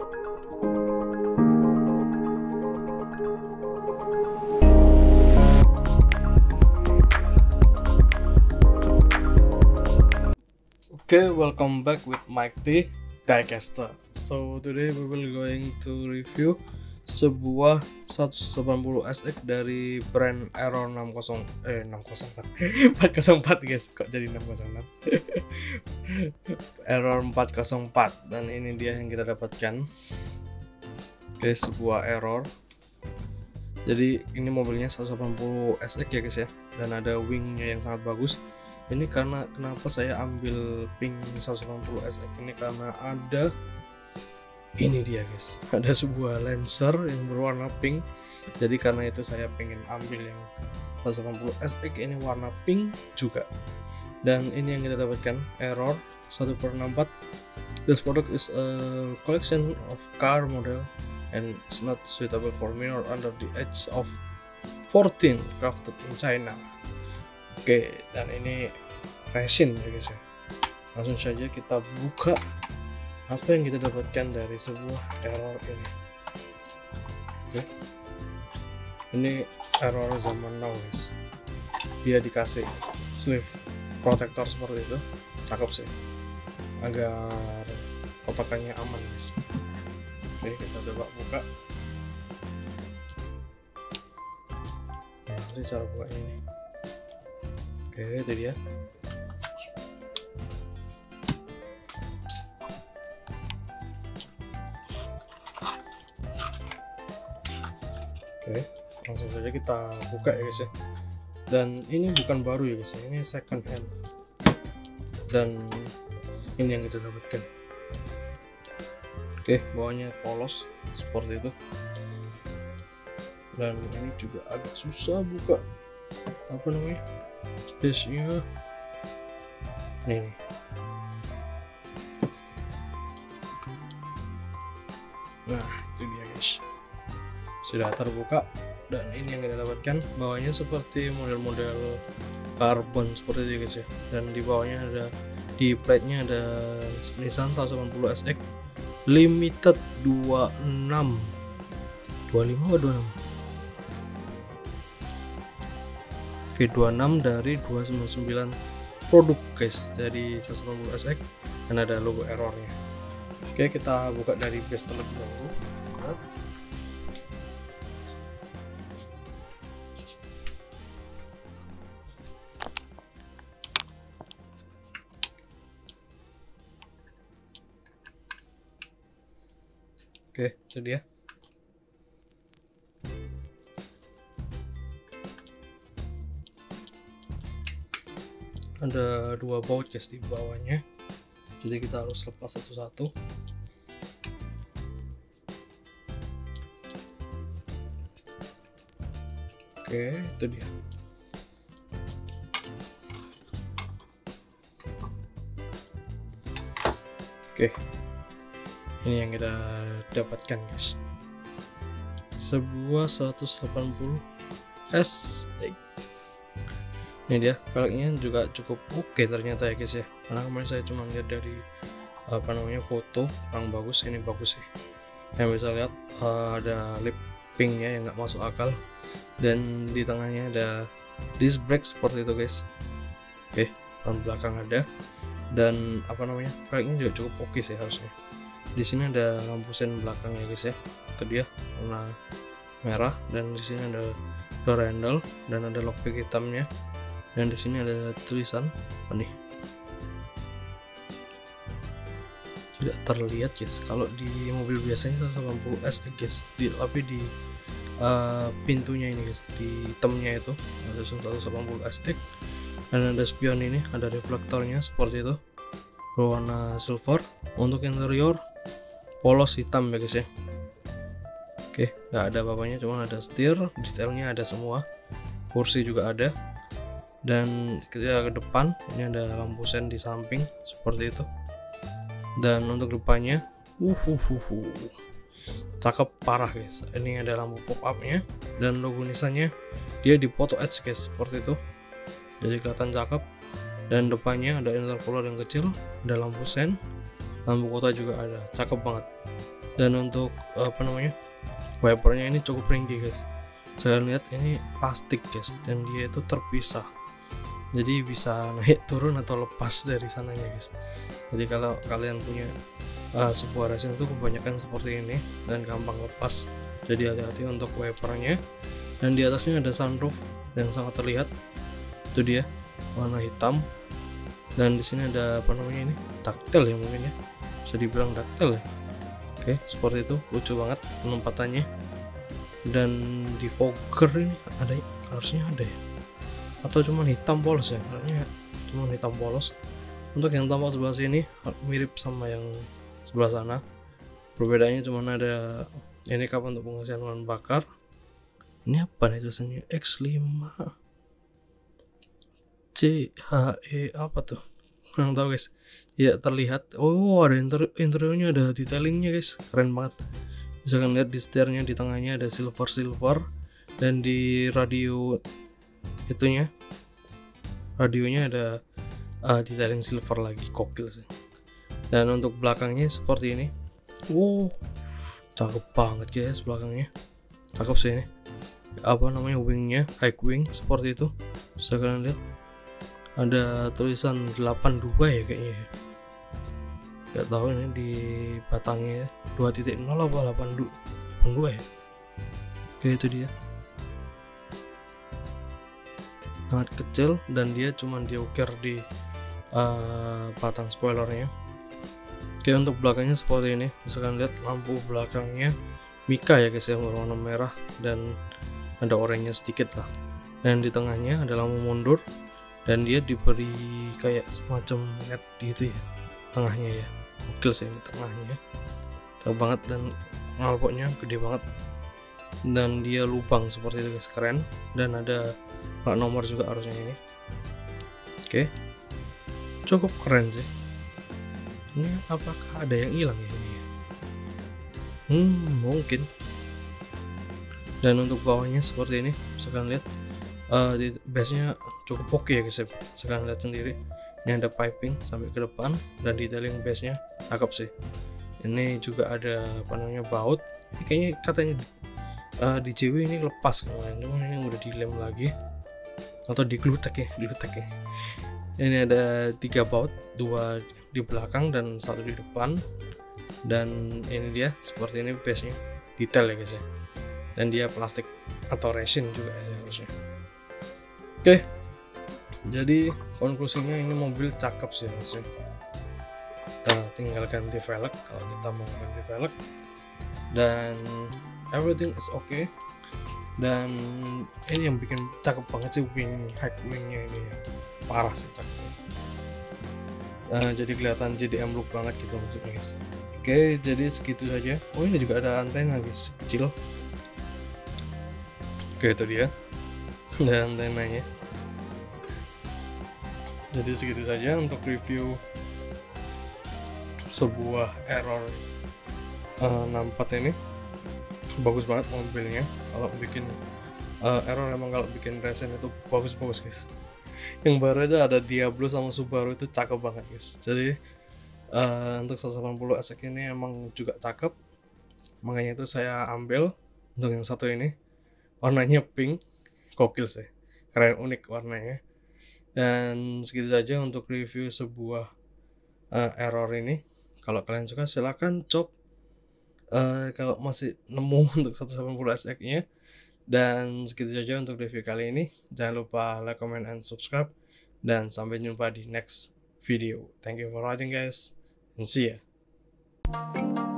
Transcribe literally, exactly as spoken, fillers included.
Okay, welcome back with Mike D, Diecaster. So today we will going to review sebuah seratus delapan puluh S X dari brand Error enam puluh eh enam nol empat empat nol empat guys, kok jadi enam nol enam Error empat nol empat, dan ini dia yang kita dapatkan. Oke, sebuah Error. Jadi ini mobilnya seratus delapan puluh S X ya guys ya, dan ada wingnya yang sangat bagus. Ini karena kenapa saya ambil pink seratus delapan puluh S X ini, karena ada ini dia guys, ada sebuah Lancer yang berwarna pink. Jadi karena itu saya pengen ambil yang seratus delapan puluh S X ini warna pink juga. Dan ini yang kita dapatkan, Error satu per enam puluh empat. This product is a collection of car model and it's not suitable for minor under the age of fourteen, crafted in China. Oke, dan ini resin ya guys ya. Langsung saja kita buka apa yang kita dapatkan dari sebuah Error ini. Oke, ini Error zaman now guys. Dia dikasih sleeve protector seperti itu, cakep sih, agar kotakannya aman guys. Oke, kita coba buka. Nah, ini cara bukanya ini. Oke, itu dia. Oke, langsung saja kita buka ya guys ya. Dan ini bukan baru ya guys, ini second hand. Dan ini yang kita dapatkan. Oke, bawahnya polos seperti itu. Dan ini juga agak susah buka apa namanya, dashnya. Nih, nih. Nah, itu dia guys, sudah terbuka. Dan ini yang kita dapatkan, bawahnya seperti model-model karbon seperti itu guys ya. Dan di bawahnya ada, di plate-nya ada Nissan seratus delapan puluh S X limited dua puluh enam dua puluh lima atau dua puluh enam. Oke, dua puluh enam dari dua ratus sembilan puluh sembilan produk guys dari seratus delapan puluh S X, dan ada logo Errornya. Oke, kita buka dari base terlebih dahulu. Oke, itu dia. Ada dua baut guys di bawahnya, jadi kita harus lepas satu-satu. Oke, itu dia. Oke, ini yang kita dapatkan guys, sebuah seratus delapan puluh S X. Ini dia, velgnya juga cukup oke ternyata ya guys ya, karena kemarin saya cuma lihat dari apa namanya foto yang bagus. Ini bagus sih, yang bisa lihat uh, ada lip pinknya yang nggak masuk akal, dan di tengahnya ada disc brake seperti itu guys. Oke, ban belakang ada, dan apa namanya, velgnya juga cukup oke sih harusnya. Di sini ada lampu sen belakang ya guys ya, itu dia warna merah, dan di sini ada door handle dan ada lockpick hitamnya. Dan di sini ada tulisan apa nih, tidak terlihat guys kalau di mobil biasanya seratus delapan puluh S X guys, di, tapi di uh, pintunya ini guys, di hitamnya itu ada seratus delapan puluh S X. Dan ada spion ini, ada reflektornya seperti itu, berwarna silver. Untuk interior polos hitam ya guys ya. Oke, nggak ada apa-apanya, cuma ada setir, detailnya ada semua, kursi juga ada. Dan ketika ke depan ini ada lampu sen di samping seperti itu. Dan untuk depannya uh, uh, uh, uh. cakep parah guys. Ini ada lampu pop up nya, dan logo Nissannya dia di photo edge guys seperti itu, jadi kelihatan cakep. Dan depannya ada intercooler yang kecil, ada lampu sen, lampu kota juga ada, cakep banget. Dan untuk apa namanya wipernya ini cukup ringkih guys. Saya lihat ini plastik guys, dan dia itu terpisah, jadi bisa naik turun atau lepas dari sananya guys. Jadi kalau kalian punya uh, sebuah resin itu kebanyakan seperti ini dan gampang lepas, jadi hati-hati untuk wipernya. Dan di atasnya ada sunroof yang sangat terlihat, itu dia warna hitam. Dan di sini ada apa namanya ini taktil ya, mungkin ya bisa dibilang taktil ya. Oke, seperti itu, lucu banget penempatannya. Dan di fogger ini ada, harusnya ada ya, atau cuma hitam polos ya, kayaknya cuma hitam polos. Untuk yang tampak sebelah sini mirip sama yang sebelah sana, perbedaannya cuma ada ini kap untuk pengisian bahan bakar. Ini apa nih tulisannya, X lima C H E apa tuh, kurang tahu guys, tidak terlihat. Oh, ada inter interiornya, ada detailingnya guys, keren banget. Bisa kalian lihat di setirnya, di tengahnya ada silver silver, dan di radio itunya, radionya ada uh, detailing silver lagi, kokil sih. Dan untuk belakangnya seperti ini. Wow, cakep banget guys belakangnya, cakep sih ini. Apa namanya, wingnya high wing seperti itu. Bisa kalian lihat ada tulisan delapan puluh dua ya kayaknya ya. Gak tahu ini di batangnya dua titik nol apa delapan puluh dua ya. Oke, itu dia, sangat kecil, dan dia cuman diukir di uh, batang spoilernya. Oke, untuk belakangnya seperti ini. Bisa kalian lihat lampu belakangnya Mika ya guys, yang berwarna merah dan ada oranye sedikit lah. Dan di tengahnya ada lampu mundur, dan dia diberi kayak semacam net gitu ya tengahnya ya. Gokil sih ini tengahnya, cakep banget, dan knalpotnya gede banget, dan dia lubang seperti itu guys, keren. Dan ada plat nomor juga harusnya ini. Oke, cukup keren sih. Ini apakah ada yang hilang ya ini ya? Hmm, mungkin. Dan untuk bawahnya seperti ini, bisa kalian lihat uh, di base-nya cukup oke ya guys ya. Bisa kalian lihat sendiri, ini ada piping sampai ke depan, dan detailing base nya cakep sih. Ini juga ada apa namanya baut, ini kayaknya katanya uh, di J W ini lepas kemarin, cuman ini udah dilem lagi atau diglutek ya, glutek ya. Ini ada tiga baut, dua di belakang dan satu di depan. Dan ini dia seperti ini base nya, detail ya guys ya, dan dia plastik atau resin juga ya harusnya. Oke, jadi konklusinya ini mobil cakep sih harusnya. Kita tinggal ganti velg kalau kita mau ganti velg, dan everything is okay. Dan ini yang bikin cakep banget sih, wing high wingnya ini ya, parah sih cakep. Uh, jadi kelihatan J D M look banget gitu maksudnya guys. Oke, jadi segitu saja. Oh, ini juga ada antena guys, kecil. Oke, itu dia, ada antenanya. Jadi segitu saja untuk review sebuah Error uh, enam puluh empat ini. Bagus banget mobilnya. Kalau bikin uh, Error emang kalau bikin resin itu bagus-bagus guys. Yang baru itu ada Diablo sama Subaru, itu cakep banget guys. Jadi uh, untuk seratus delapan puluh S X ini emang juga cakep, makanya itu saya ambil untuk yang satu ini. Warnanya pink, gokil sih, keren, unik warnanya. Dan segitu saja untuk review sebuah uh, Error ini. Kalau kalian suka silahkan cop. Uh, kalau masih nemu untuk seratus delapan puluh S X nya. Dan segitu saja untuk review kali ini. Jangan lupa like, comment, and subscribe. Dan sampai jumpa di next video. Thank you for watching guys, and see ya.